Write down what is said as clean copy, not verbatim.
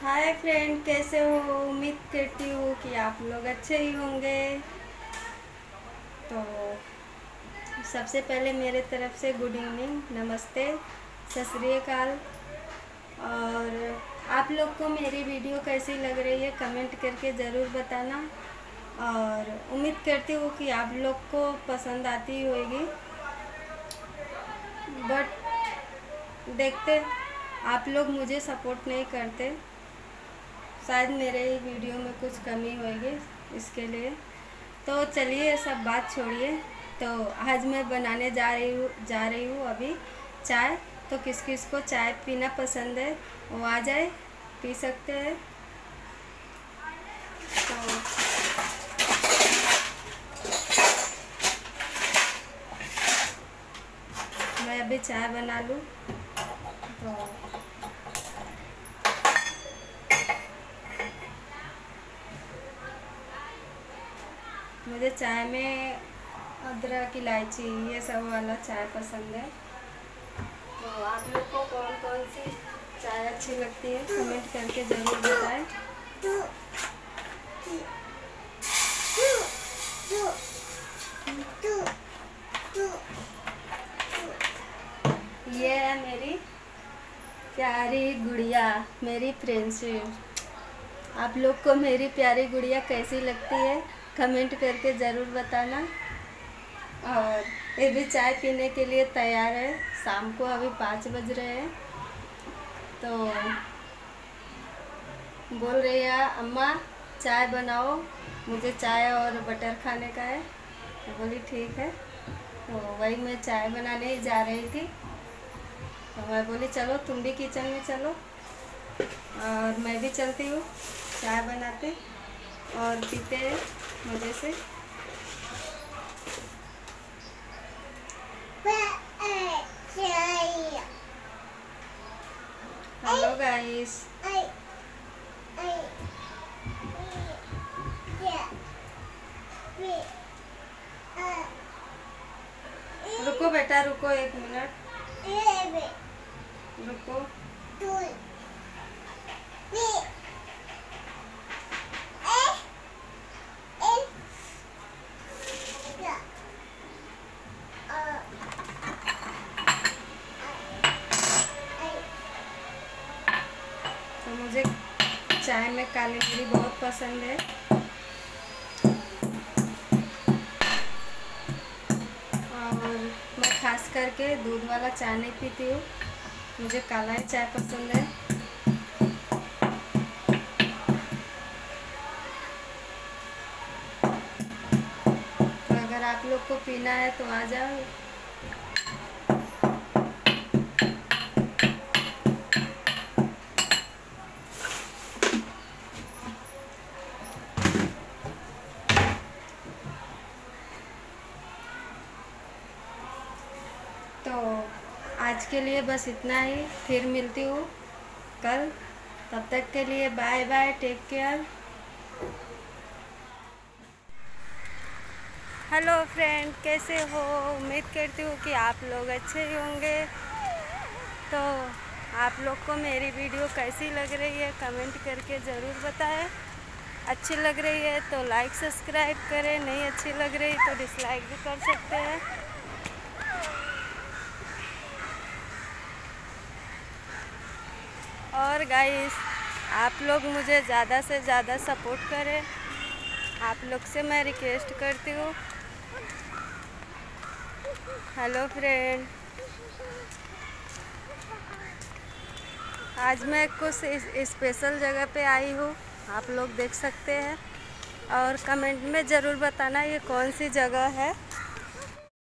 Hi friend, कैसे हो? उम्मीद करती हूँ कि आप लोग अच्छे ही होंगे। तो सबसे पहले मेरे तरफ से गुड इवनिंग, नमस्ते, सत श्री अकाल। और आप लोग को मेरी वीडियो कैसी लग रही है कमेंट करके ज़रूर बताना। और उम्मीद करती हूँ कि आप लोग को पसंद आती होगी। बट देखते, आप लोग मुझे सपोर्ट नहीं करते, शायद मेरे ही वीडियो में कुछ कमी होगी इसके लिए। तो चलिए ये सब बात छोड़िए। तो आज मैं बनाने जा रही हूँ अभी चाय। तो किस किस को चाय पीना पसंद है वो आ जाए, पी सकते हैं। तो मैं अभी चाय बना लूँ। तो मुझे चाय में अदरक, इलायची, ये सब वाला चाय पसंद है। तो आप लोग को कौन कौन सी चाय अच्छी लगती है कमेंट करके ज़रूर बताएं। ये है मेरी प्यारी गुड़िया, मेरी फ्रेंडशिप। आप लोग को मेरी प्यारी गुड़िया कैसी लगती है कमेंट करके ज़रूर बताना। और ये भी चाय पीने के लिए तैयार है। शाम को अभी 5 बज रहे हैं। तो बोल रही है अम्मा चाय बनाओ, मुझे चाय और बटर खाने का है। तो बोली ठीक है। तो वही मैं चाय बनाने ही जा रही थी। तो मैं बोली चलो तुम भी किचन में चलो और मैं भी चलती हूँ चाय बनाते और पीते हैं मज़े से। हेलो गाइस, रुको बेटा, रुको 1 मिनट, रुको। तो मुझे चाय में काली मिरी बहुत पसंद है। और मैं खास करके दूध वाला चाय नहीं पीती हूँ, मुझे काला ही चाय पसंद है। तो अगर आप लोग को पीना है तो आ जाओ। तो आज के लिए बस इतना ही, फिर मिलती हूँ कल। तब तक के लिए bye bye, take care. Hello friend, कैसे हो? उम्मीद करती हूँ कि आप लोग अच्छे ही होंगे। तो आप लोग को मेरी वीडियो कैसी लग रही है कमेंट करके ज़रूर बताएं। अच्छी लग रही है तो लाइक सब्सक्राइब करें, नहीं अच्छी लग रही तो डिसलाइक भी कर सकते हैं। और गाइस, आप लोग मुझे ज़्यादा से ज़्यादा सपोर्ट करें, आप लोग से मैं रिक्वेस्ट करती हूँ। हेलो फ्रेंड, आज मैं कुछ स्पेशल जगह पे आई हूँ, आप लोग देख सकते हैं। और कमेंट में ज़रूर बताना ये कौन सी जगह है।